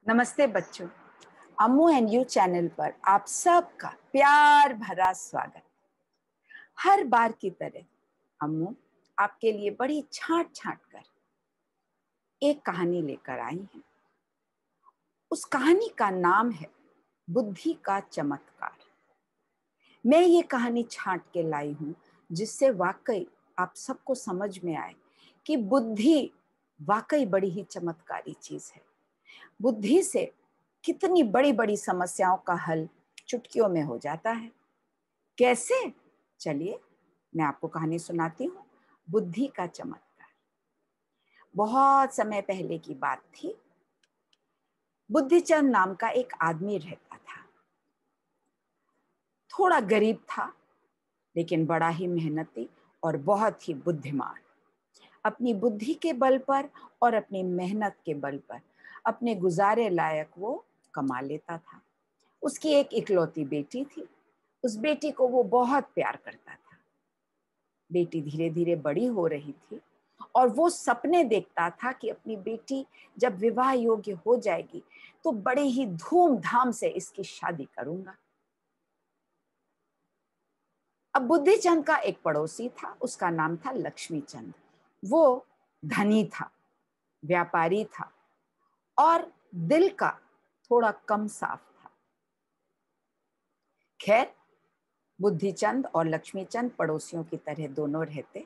नमस्ते बच्चों। अम्मू and you channel पर आप सबका प्यार भरा स्वागत। हर बार की तरह अम्मू आपके लिए बड़ी छांट छांट कर एक कहानी लेकर आई है। उस कहानी का नाम है बुद्धि का चमत्कार। मैं ये कहानी छांट के लाई हूं जिससे वाकई आप सबको समझ में आए कि बुद्धि वाकई बड़ी ही चमत्कारी चीज है। बुद्धि से कितनी बड़ी बड़ी समस्याओं का हल चुटकियों में हो जाता है। कैसे? चलिए मैं आपको कहानी सुनाती हूँ। बुद्धि का चमत्कार। बहुत समय पहले की बात थी। बुद्धिचंद नाम का एक आदमी रहता था। थोड़ा गरीब था लेकिन बड़ा ही मेहनती और बहुत ही बुद्धिमान। अपनी बुद्धि के बल पर और अपनी मेहनत के बल पर अपने गुजारे लायक वो कमा लेता था। उसकी एक इकलौती बेटी थी। उस बेटी को वो बहुत प्यार करता था। बेटी धीरे धीरे बड़ी हो रही थी और वो सपने देखता था कि अपनी बेटी जब विवाह योग्य हो जाएगी तो बड़े ही धूमधाम से इसकी शादी करूंगा। अब बुद्धिचंद का एक पड़ोसी था, उसका नाम था लक्ष्मीचंद। वो धनी था, व्यापारी था और दिल का थोड़ा कम साफ था। खैर, बुद्धिचंद और लक्ष्मीचंद पड़ोसियों की तरह दोनों रहते।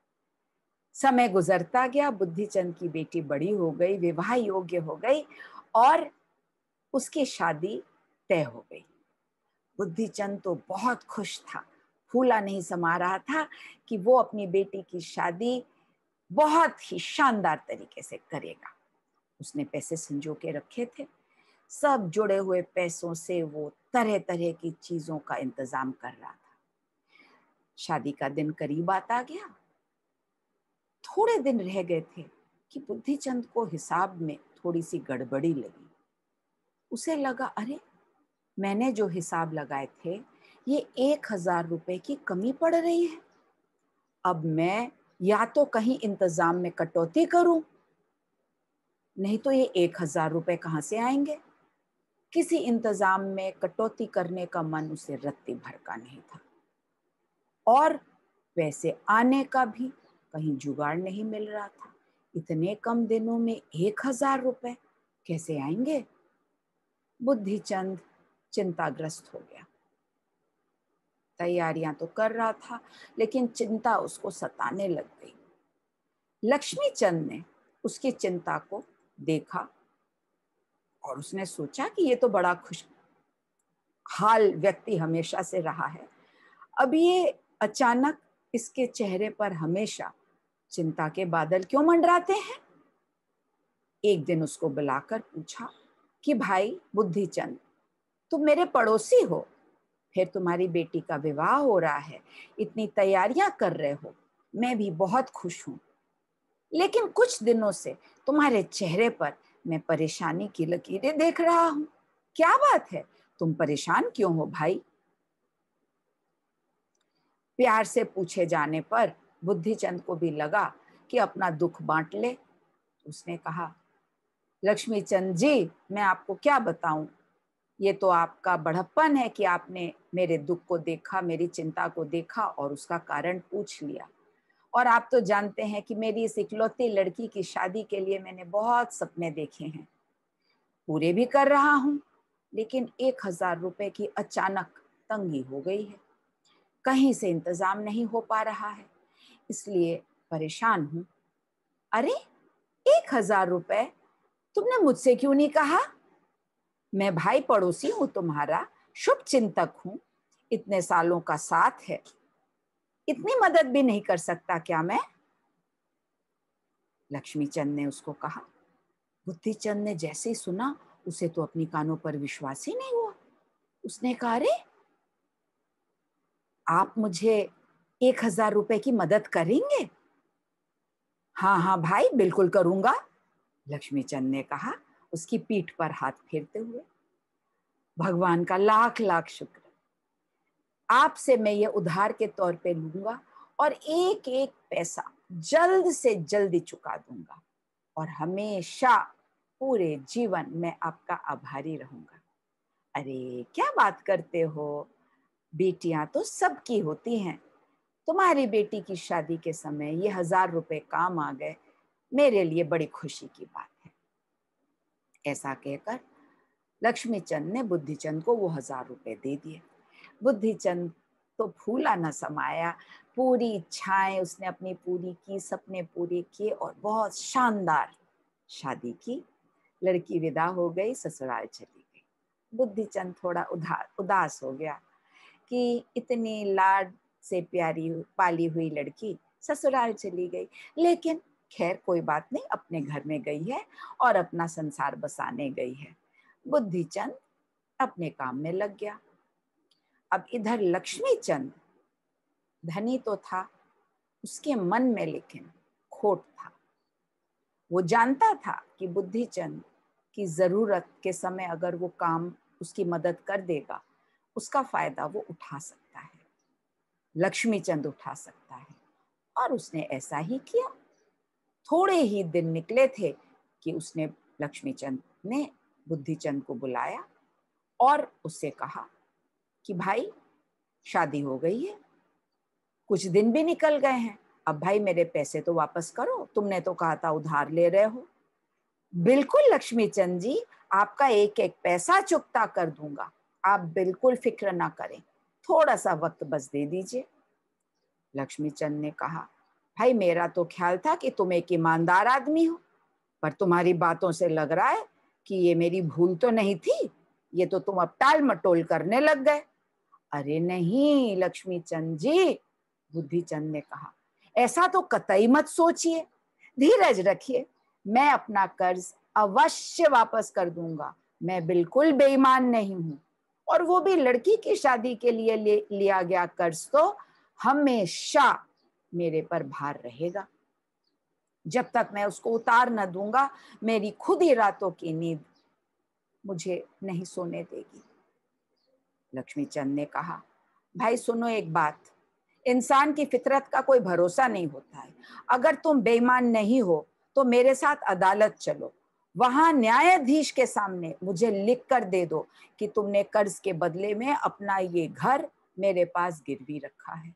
समय गुजरता गया, बुद्धिचंद की बेटी बड़ी हो गई, विवाह योग्य हो गई और उसकी शादी तय हो गई। बुद्धिचंद तो बहुत खुश था, फूला नहीं समा रहा था कि वो अपनी बेटी की शादी बहुत ही शानदार तरीके से करेगा। उसने पैसे संजो के रखे थे। सब जुड़े हुए पैसों से वो तरह तरह की चीजों का इंतजाम कर रहा था। शादी का दिन करीब आता गया। थोड़े दिन रह गए थे कि बुद्धिचंद को हिसाब में थोड़ी सी गड़बड़ी लगी। उसे लगा, अरे मैंने जो हिसाब लगाए थे ये 1,000 रुपए की कमी पड़ रही है। अब मैं या तो कहीं इंतजाम में कटौती करूं, नहीं तो ये 1,000 रुपए कहां से आएंगे। किसी इंतजाम में कटौती करने का मन उसे रत्ती भर का नहीं था और वैसे आने का भी कहीं जुगाड़ नहीं मिल रहा था। इतने कम दिनों में 1,000 रुपए कैसे आएंगे? बुद्धिचंद चिंताग्रस्त हो गया। तैयारियां तो कर रहा था लेकिन चिंता उसको सताने लग गई। लक्ष्मीचंद ने उसकी चिंता को देखा और उसने सोचा कि ये तो बड़ा खुशहाल व्यक्ति हमेशा से रहा है। अब ये अचानक इसके चेहरे पर हमेशा चिंता के बादल क्यों मंडराते हैं? एक दिन उसको बुलाकर पूछा कि भाई बुद्धिचंद, तुम मेरे पड़ोसी हो, फिर तुम्हारी बेटी का विवाह हो रहा है, इतनी तैयारियां कर रहे हो, मैं भी बहुत खुश हूं, लेकिन कुछ दिनों से तुम्हारे चेहरे पर मैं परेशानी की लकीरें देख रहा हूं। क्या बात है? तुम परेशान क्यों हो भाई? प्यार से पूछे जाने पर बुद्धिचंद को भी लगा कि अपना दुख बांट ले। उसने कहा, लक्ष्मीचंद जी, मैं आपको क्या बताऊं, ये तो आपका बड़प्पन है कि आपने मेरे दुख को देखा, मेरी चिंता को देखा और उसका कारण पूछ लिया। और आप तो जानते हैं कि मेरी इस इकलौती लड़की की शादी के लिए मैंने बहुत सपने देखे हैं, पूरे भी कर रहा हूं, लेकिन 1,000 रुपए की अचानक तंगी हो गई है। कहीं से इंतजाम नहीं हो पा रहा है, इसलिए परेशान हूं। अरे, 1,000 रुपए तुमने मुझसे क्यों नहीं कहा? मैं भाई पड़ोसी हूं तुम्हारा, शुभ चिंतक हूं, इतने सालों का साथ है, इतनी मदद भी नहीं कर सकता क्या मैं? लक्ष्मीचंद ने उसको कहा। बुद्धिचंद ने जैसे ही सुना उसे तो अपनी कानों पर विश्वास ही नहीं हुआ। उसने कहा, अरे आप मुझे 1,000 रुपए की मदद करेंगे? हाँ हाँ भाई, बिल्कुल करूंगा, लक्ष्मीचंद ने कहा, उसकी पीठ पर हाथ फेरते हुए। भगवान का लाख लाख शुक्र, आपसे मैं ये उधार के तौर पे लूंगा और एक एक पैसा जल्द से जल्दी चुका दूंगा और हमेशा पूरे जीवन मैं आपका आभारी रहूंगा। अरे क्या बात करते हो, बेटियां तो सबकी होती हैं, तुम्हारी बेटी की शादी के समय ये 1000 रुपए काम आ गए, मेरे लिए बड़ी खुशी की बात है। ऐसा कहकर लक्ष्मीचंद ने बुद्धिचंद को वो 1000 रुपए दे दिए। बुद्धिचंद तो फूला न समाया, पूरी इच्छाएं उसने अपनी पूरी की, सपने पूरे किए और बहुत शानदार शादी की। लड़की विदा हो गई, ससुराल चली गई। बुद्धिचंद थोड़ा उदास हो गया कि इतनी लाड से प्यारी पाली हुई लड़की ससुराल चली गई, लेकिन खैर कोई बात नहीं, अपने घर में गई है और अपना संसार बसाने गई है। बुद्धिचंद अपने काम में लग गया। अब इधर लक्ष्मीचंद धनी तो था, उसके मन में लेकिन खोट था। वो जानता था कि बुद्धिचंद की जरूरत के समय अगर वो काम उसकी मदद कर देगा, उसका फायदा वो उठा सकता है, लक्ष्मीचंद उठा सकता है। और उसने ऐसा ही किया। थोड़े ही दिन निकले थे कि उसने लक्ष्मीचंद ने बुद्धिचंद को बुलाया और उससे कहा कि भाई शादी हो गई है, कुछ दिन भी निकल गए हैं, अब भाई मेरे पैसे तो वापस करो, तुमने तो कहा था उधार ले रहे हो। बिल्कुल लक्ष्मीचंद जी, आपका एक एक पैसा चुकता कर दूंगा, आप बिल्कुल फिक्र ना करें, थोड़ा सा वक्त बस दे दीजिए। लक्ष्मीचंद ने कहा, भाई मेरा तो ख्याल था कि तुम एक ईमानदार आदमी हो, पर तुम्हारी बातों से लग रहा है कि ये मेरी भूल तो नहीं थी, ये तो तुम अब टाल मटोल करने लग गए। अरे नहीं लक्ष्मीचंद जी, बुद्धिचंद ने कहा, ऐसा तो कतई मत सोचिए, धीरज रखिए, मैं अपना कर्ज अवश्य वापस कर दूंगा, मैं बिल्कुल बेईमान नहीं हूं, और वो भी लड़की की शादी के लिए लिया गया कर्ज तो हमेशा मेरे पर भार रहेगा, जब तक मैं उसको उतार न दूंगा मेरी खुद ही रातों की नींद मुझे नहीं सोने देगी। लक्ष्मीचंद ने कहा, भाई सुनो एक बात, इंसान की फितरत का कोई भरोसा नहीं होता है, अगर तुम बेईमान नहीं हो तो मेरे साथ अदालत चलो, वहां न्यायाधीश के सामने मुझे लिख कर दे दो कि तुमने कर्ज के बदले में अपना ये घर मेरे पास गिरवी रखा है,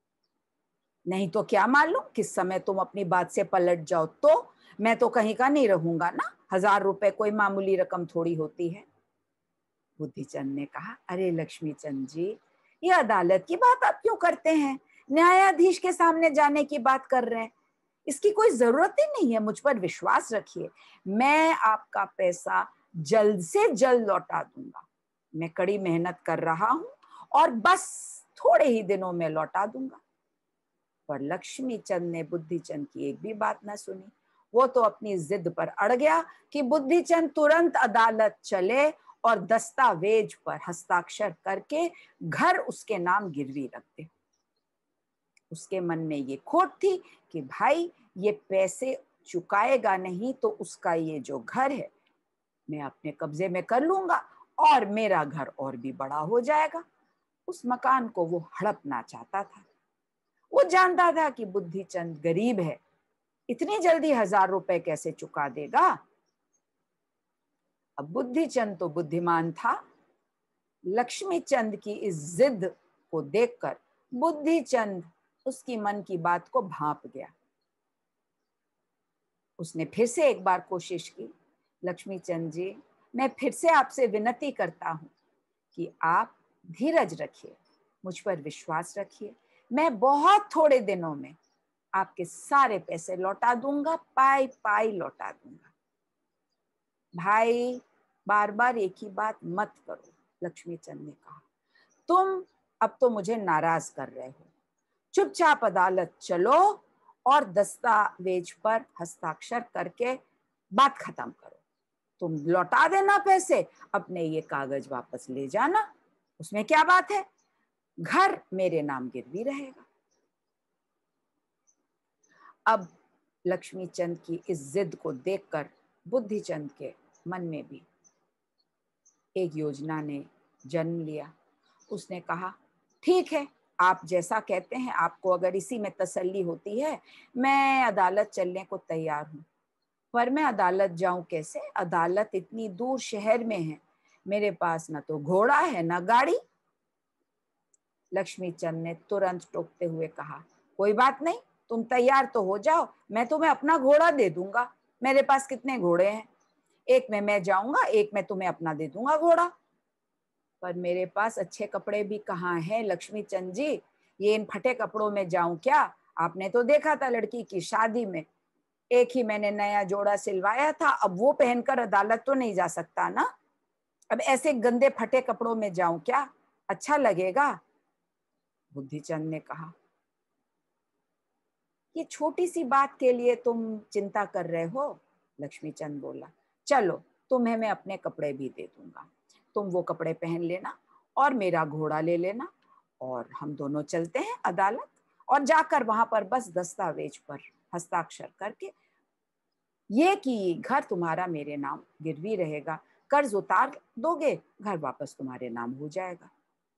नहीं तो क्या मालूम किस समय तुम अपनी बात से पलट जाओ तो मैं तो कहीं का नहीं रहूंगा ना, 1000 रुपए कोई मामूली रकम थोड़ी होती है। बुद्धिचंद ने कहा, अरे लक्ष्मीचंद जी, ये अदालत की बात आप क्यों करते हैं, न्यायाधीश के सामने जाने की बात कर रहे हैं, इसकी कोई जरूरत ही नहीं है, मुझ पर विश्वास रखिए, मैं आपका पैसा जल्द से जल्द लौटा दूंगा, मैं कड़ी मेहनत कर रहा हूं और बस थोड़े ही दिनों में लौटा दूंगा। पर लक्ष्मीचंद ने बुद्धिचंद की एक भी बात न सुनी, वो तो अपनी जिद पर अड़ गया कि बुद्धिचंद तुरंत अदालत चले और दस्तावेज पर हस्ताक्षर करके घर उसके नाम गिरवी रख दे। उसके मन में ये खोट थी कि भाई ये पैसे चुकाएगा नहीं तो उसका ये जो घर है मैं अपने कब्जे में कर लूंगा और मेरा घर और भी बड़ा हो जाएगा। उस मकान को वो हड़पना चाहता था। वो जानता था कि बुद्धिचंद गरीब है, इतनी जल्दी 1000 रुपए कैसे चुका देगा। अब बुद्धिचंद तो बुद्धिमान था, लक्ष्मीचंद की इस जिद को देखकर बुद्धिचंद उसकी मन की बात को भांप गया। उसने फिर से एक बार कोशिश की, लक्ष्मीचंद जी, मैं फिर से आपसे विनती करता हूं कि आप धीरज रखिए, मुझ पर विश्वास रखिए, मैं बहुत थोड़े दिनों में आपके सारे पैसे लौटा दूंगा, पाई पाई लौटा दूंगा। भाई बार बार एक ही बात मत करो, लक्ष्मीचंद ने कहा, तुम अब तो मुझे नाराज कर रहे हो, चुपचाप अदालत चलो और दस्तावेज पर हस्ताक्षर करके बात खत्म करो, तुम लौटा देना पैसे, अपने ये कागज वापस ले जाना, उसमें क्या बात है, घर मेरे नाम गिरवी रहेगा। अब लक्ष्मीचंद की इस जिद को देखकर बुद्धिचंद के मन में भी एक योजना ने जन्म लिया। उसने कहा, ठीक है, आप जैसा कहते हैं, आपको अगर इसी में तसल्ली होती है, मैं अदालत चलने को तैयार हूं, पर मैं अदालत जाऊं कैसे? अदालत इतनी दूर शहर में है, मेरे पास ना तो घोड़ा है ना गाड़ी। लक्ष्मीचंद ने तुरंत टोकते हुए कहा, कोई बात नहीं, तुम तैयार तो हो जाओ, मैं तुम्हें अपना घोड़ा दे दूंगा। मेरे पास कितने घोड़े हैं, एक में मैं जाऊंगा, एक में तुम्हें अपना दे दूंगा घोड़ा। पर मेरे पास अच्छे कपड़े भी कहाँ हैं लक्ष्मीचंद जी, ये इन फटे कपड़ों में जाऊं क्या? आपने तो देखा था लड़की की शादी में, एक ही मैंने नया जोड़ा सिलवाया था, अब वो पहनकर अदालत तो नहीं जा सकता ना। अब ऐसे गंदे फटे कपड़ों में जाऊं क्या? अच्छा लगेगा? बुद्धिचंद ने कहा, ये छोटी सी बात के लिए तुम चिंता कर रहे हो? लक्ष्मीचंद बोला, चलो तुम्हें मैं अपने कपड़े भी दे दूंगा, तुम वो कपड़े पहन लेना और मेरा घोड़ा ले लेना, और हम दोनों चलते हैं अदालत, और जाकर वहां पर बस दस्तावेज पर हस्ताक्षर करके ये कि घर तुम्हारा मेरे नाम गिरवी रहेगा, कर्ज उतार दोगे, घर वापस तुम्हारे नाम हो जाएगा।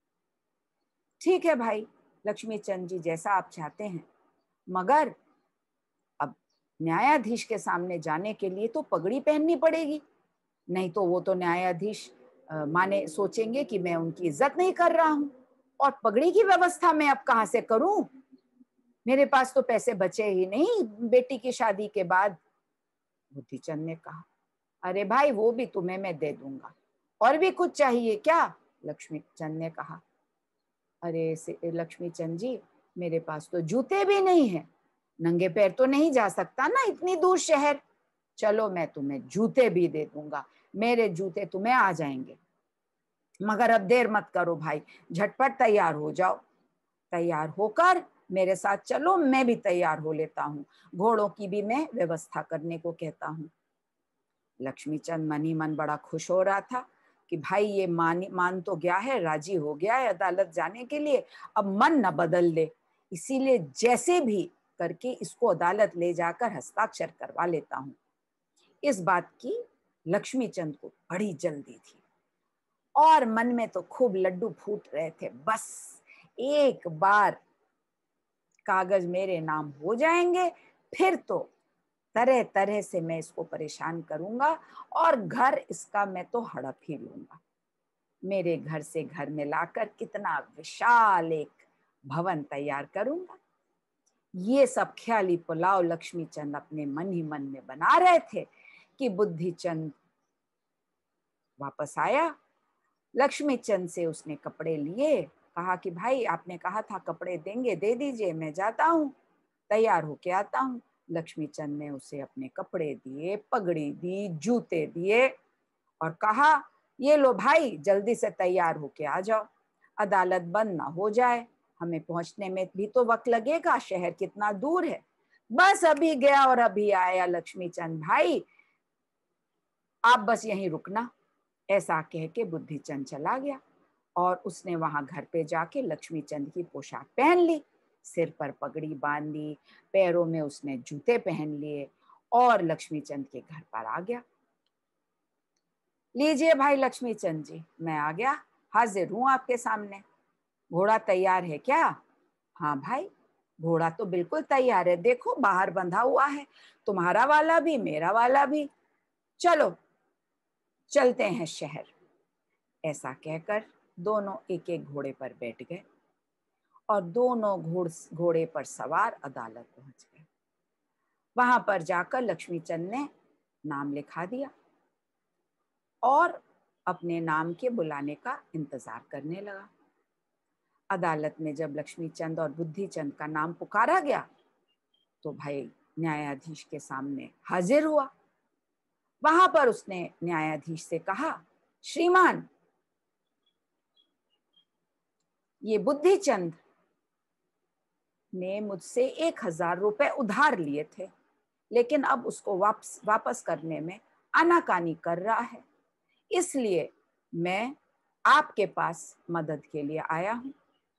ठीक है भाई, लक्ष्मीचंद जी जैसा आप चाहते हैं, मगर अब न्यायाधीश के सामने जाने के लिए तो पगड़ी पहननी पड़ेगी, नहीं तो वो तो न्यायाधीश माने सोचेंगे कि मैं उनकी इज्जत नहीं कर रहा हूं, और पगड़ी की व्यवस्था मैं अब कहां से करूं? मेरे पास तो पैसे बचे ही नहीं बेटी की शादी के बाद। बुद्धिचंद ने कहा, अरे भाई वो भी तुम्हें मैं दे दूंगा, और भी कुछ चाहिए क्या? लक्ष्मीचंद ने कहा, अरे लक्ष्मीचंद जी, मेरे पास तो जूते भी नहीं है, नंगे पैर तो नहीं जा सकता ना इतनी दूर शहर। चलो मैं तुम्हें जूते भी दे दूंगा, मेरे जूते तुम्हें आ जाएंगे, मगर अब देर मत करो भाई, झटपट तैयार हो जाओ, तैयार होकर मेरे साथ चलो, मैं भी तैयार हो लेता हूँ, घोड़ों की भी मैं व्यवस्था करने को कहता हूँ। लक्ष्मीचंद मन ही मन बड़ा खुश हो रहा था कि भाई ये मान तो गया है, राजी हो गया है अदालत जाने के लिए, अब मन न बदल ले, इसीलिए जैसे भी करके इसको अदालत ले जाकर हस्ताक्षर करवा लेता हूँ। इस बात की लक्ष्मीचंद को बड़ी जल्दी थी, और मन में तो खूब लड्डू फूट रहे थे, बस एक बार कागज मेरे नाम हो जाएंगे, फिर तो तरह तरह से मैं इसको परेशान करूंगा, और घर इसका मैं तो हड़प ही लूंगा। मेरे घर से घर में लाकर कितना विशाल एक भवन तैयार करूंगा। ये सब ख्याली पुलाव लक्ष्मीचंद अपने मन ही मन में बना रहे थे कि बुद्धिचंद वापस आया। लक्ष्मीचंद से उसने कपड़े लिए, कहा कि भाई आपने कहा था कपड़े देंगे, दे दीजिए, मैं जाता हूँ, तैयार होके आता हूँ। लक्ष्मीचंद ने उसे अपने कपड़े दिए, पगड़ी दी, जूते दिए, और कहा, ये लो भाई, जल्दी से तैयार होके आ जाओ, अदालत बंद ना हो जाए, हमें पहुंचने में भी तो वक्त लगेगा, शहर कितना दूर है। बस अभी गया और अभी आया लक्ष्मीचंद भाई, आप बस यहीं रुकना। ऐसा कह के बुद्धिचंद चला गया, और उसने वहां घर पे जाके लक्ष्मीचंद की पोशाक पहन ली, सिर पर पगड़ी बांध ली, पैरों में उसने जूते पहन लिए, और लक्ष्मीचंद के घर पर आ गया। लीजिए भाई लक्ष्मीचंद जी, मैं आ गया, हाजिर हूं आपके सामने, घोड़ा तैयार है क्या? हाँ भाई, घोड़ा तो बिल्कुल तैयार है, देखो बाहर बंधा हुआ है, तुम्हारा वाला भी मेरा वाला भी, चलो चलते हैं शहर। ऐसा कहकर दोनों एक एक घोड़े पर बैठ गए, और दोनों घोड़े पर सवार अदालत पहुंच गए। वहां पर जाकर लक्ष्मीचंद ने नाम लिखा दिया, और अपने नाम के बुलाने का इंतजार करने लगा। अदालत में जब लक्ष्मीचंद और बुद्धिचंद का नाम पुकारा गया, तो भाई न्यायाधीश के सामने हाजिर हुआ। वहां पर उसने न्यायाधीश से कहा, श्रीमान, ये बुद्धिचंद ने मुझसे 1,000 रुपए उधार लिए थे, लेकिन अब उसको वापस करने में आनाकानी कर रहा है, इसलिए मैं आपके पास मदद के लिए आया हूं।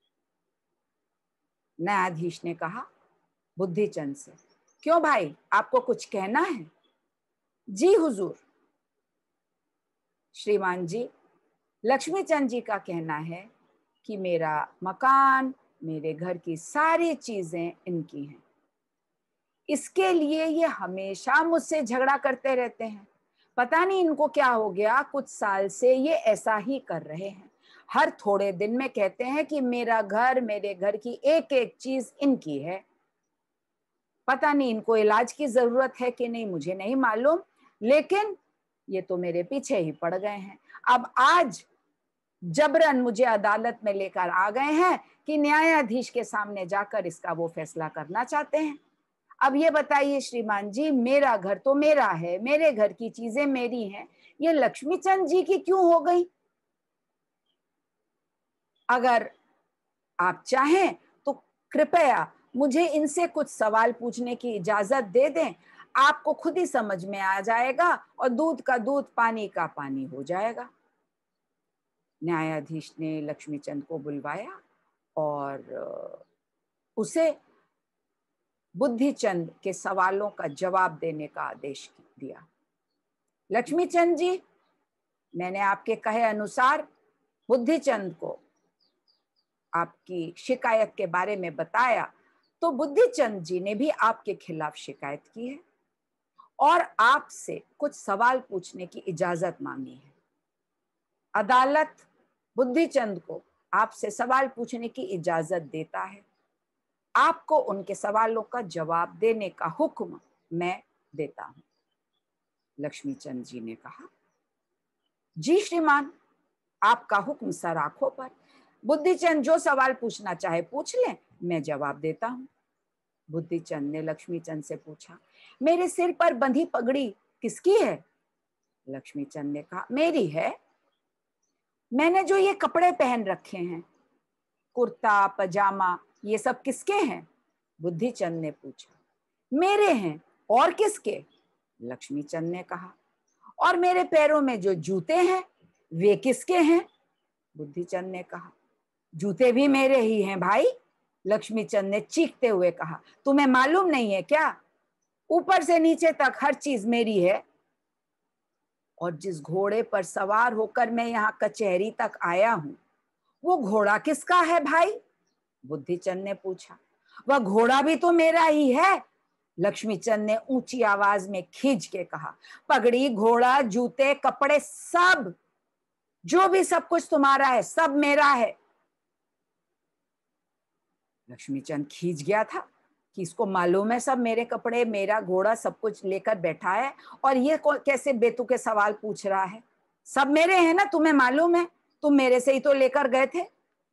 न्यायाधीश ने कहा बुद्धिचंद से, क्यों भाई, आपको कुछ कहना है? जी हुजूर। श्रीमान जी, लक्ष्मीचंद जी का कहना है कि मेरा मकान, मेरे घर की सारी चीजें इनकी हैं, इसके लिए ये हमेशा मुझसे झगड़ा करते रहते हैं। पता नहीं इनको क्या हो गया, कुछ साल से ये ऐसा ही कर रहे हैं। हर थोड़े दिन में कहते हैं कि मेरा घर, मेरे घर की एक एक चीज इनकी है। पता नहीं इनको इलाज की जरूरत है कि नहीं, मुझे नहीं मालूम, लेकिन ये तो मेरे पीछे ही पड़ गए हैं। अब आज जबरन मुझे अदालत में लेकर आ गए हैं कि न्यायाधीश के सामने जाकर इसका वो फैसला करना चाहते हैं। अब ये बताइए श्रीमान जी, मेरा घर तो मेरा है, मेरे घर की चीजें मेरी हैं, ये लक्ष्मीचंद जी की क्यों हो गई? अगर आप चाहें तो कृपया मुझे इनसे कुछ सवाल पूछने की इजाजत दे दें। आपको खुद ही समझ में आ जाएगा और दूध का दूध, पानी का पानी हो जाएगा। न्यायाधीश ने लक्ष्मीचंद को बुलवाया और उसे बुद्धिचंद के सवालों का जवाब देने का आदेश दिया। लक्ष्मीचंद जी, मैंने आपके कहे अनुसार बुद्धिचंद को आपकी शिकायत के बारे में बताया, तो बुद्धिचंद जी ने भी आपके खिलाफ शिकायत की है और आपसे कुछ सवाल पूछने की इजाजत मांगी है। अदालत बुद्धिचंद को आपसे सवाल पूछने की इजाजत देता है। आपको उनके सवालों का जवाब देने का हुक्म मैं देता हूं। लक्ष्मीचंद जी ने कहा, जी श्रीमान, आपका हुक्म सर आंखों पर। बुद्धिचंद जो सवाल पूछना चाहे पूछ ले, मैं जवाब देता हूं। बुद्धिचंद ने लक्ष्मीचंद से पूछा, मेरे सिर पर बंधी पगड़ी किसकी है? लक्ष्मीचंद ने कहा, मेरी है। मैंने जो ये कपड़े पहन रखे हैं, कुर्ता पजामा, ये सब किसके हैं? बुद्धिचंद ने पूछा। मेरे हैं, और किसके? लक्ष्मीचंद ने कहा। और मेरे पैरों में जो जूते हैं, वे किसके हैं? बुद्धिचंद ने कहा। जूते भी मेरे ही हैं भाई। लक्ष्मीचंद ने चीखते हुए कहा, तुम्हें मालूम नहीं है क्या? ऊपर से नीचे तक हर चीज मेरी है। और जिस घोड़े पर सवार होकर मैं यहाँ कचहरी तक आया हूं, वो घोड़ा किसका है भाई? बुद्धिचंद ने पूछा। वह घोड़ा भी तो मेरा ही है। लक्ष्मीचंद ने ऊंची आवाज में खींच के कहा, पगड़ी, घोड़ा, जूते, कपड़े, सब, जो भी सब कुछ तुम्हारा है, सब मेरा है। लक्ष्मीचंद खींच गया था कि इसको मालूम है सब मेरे कपड़े, मेरा घोड़ा, सब कुछ लेकर बैठा है, और ये कैसे बेतुके सवाल पूछ रहा है? सब मेरे हैं ना, तुम्हें मालूम है, तुम मेरे से ही तो लेकर गए थे।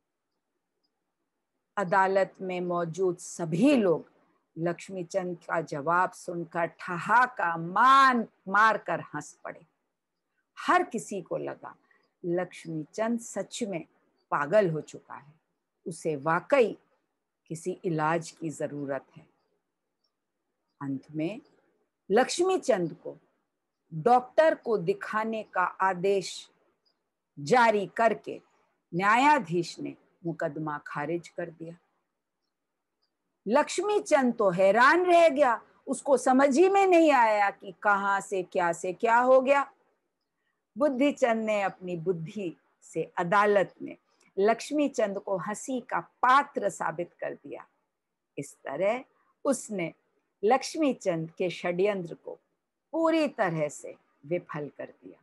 अदालत में मौजूद सभी लोग लक्ष्मीचंद का जवाब सुनकर ठहाका मार कर हंस पड़े। हर किसी को लगा लक्ष्मीचंद सच में पागल हो चुका है, उसे वाकई किसी इलाज की जरूरत है। अंत में लक्ष्मीचंद को डॉक्टर को दिखाने का आदेश जारी करके न्यायाधीश ने मुकदमा खारिज कर दिया। लक्ष्मीचंद तो हैरान रह गया, उसको समझ ही में नहीं आया कि कहां से क्या हो गया। बुद्धिचंद ने अपनी बुद्धि से अदालत में लक्ष्मीचंद को हंसी का पात्र साबित कर दिया। इस तरह उसने लक्ष्मीचंद के षड्यंत्र को पूरी तरह से विफल कर दिया।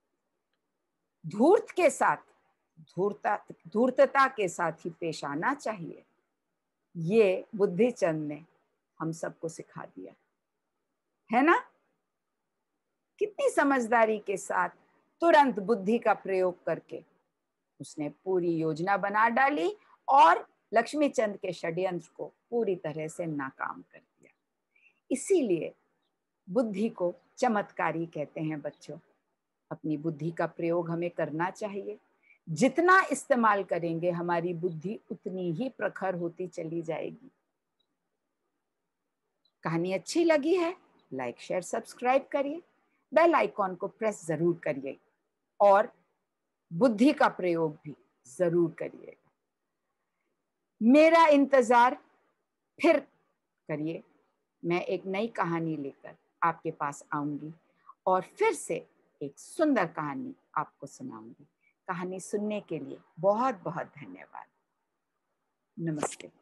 धूर्त के साथ धूर्तता के साथ ही पेश आना चाहिए, ये बुद्धिचंद ने हम सबको सिखा दिया है ना। कितनी समझदारी के साथ तुरंत बुद्धि का प्रयोग करके उसने पूरी योजना बना डाली और लक्ष्मीचंद के षड्यंत्र को पूरी तरह से नाकाम कर दिया। इसीलिए बुद्धि को चमत्कारी कहते हैं बच्चों। अपनी बुद्धि का प्रयोग हमें करना चाहिए। जितना इस्तेमाल करेंगे हमारी बुद्धि उतनी ही प्रखर होती चली जाएगी। कहानी अच्छी लगी है? लाइक शेयर सब्सक्राइब करिए, बेल आइकॉन को प्रेस जरूर करिए और बुद्धि का प्रयोग भी जरूर करिएगा। मेरा इंतजार फिर करिए, मैं एक नई कहानी लेकर आपके पास आऊंगी और फिर से एक सुंदर कहानी आपको सुनाऊंगी। कहानी सुनने के लिए बहुत बहुत धन्यवाद। नमस्ते।